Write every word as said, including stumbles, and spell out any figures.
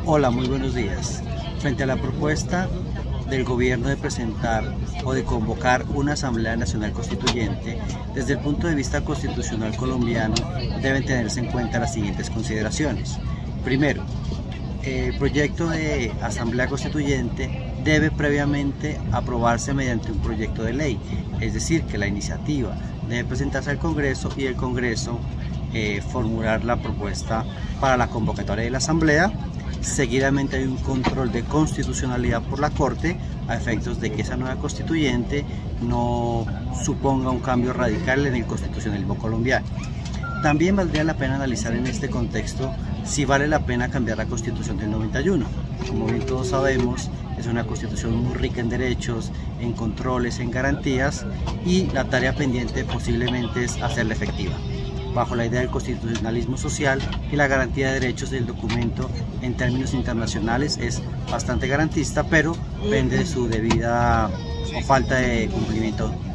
Hola, muy buenos días. Frente a la propuesta del gobierno de presentar o de convocar una Asamblea Nacional Constituyente, desde el punto de vista constitucional colombiano deben tenerse en cuenta las siguientes consideraciones. Primero, el proyecto de Asamblea Constituyente debe previamente aprobarse mediante un proyecto de ley, es decir, que la iniciativa debe presentarse al Congreso y el Congreso eh, formular la propuesta para la convocatoria de la Asamblea. Seguidamente hay un control de constitucionalidad por la Corte a efectos de que esa nueva constituyente no suponga un cambio radical en el constitucionalismo colombiano. También valdría la pena analizar en este contexto si vale la pena cambiar la Constitución del noventa y uno. Como bien todos sabemos, es una constitución muy rica en derechos, en controles, en garantías, y la tarea pendiente posiblemente es hacerla efectiva, bajo la idea del constitucionalismo social y la garantía de derechos del documento en términos internacionales es bastante garantista, pero depende de su debida o falta de cumplimiento